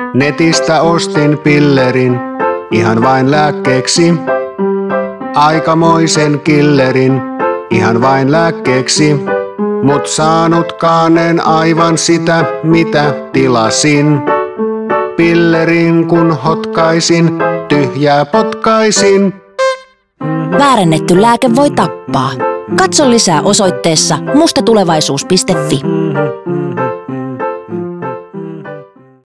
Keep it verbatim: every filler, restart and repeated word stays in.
Netistä ostin pillerin, ihan vain lääkkeeksi. Aikamoisen killerin, ihan vain lääkkeeksi. Mut saanutkaan en aivan sitä, mitä tilasin. Pillerin kun hotkaisin, tyhjää potkaisin. Väärennetty lääke voi tappaa. Katso lisää osoitteessa mustatulevaisuus piste fi.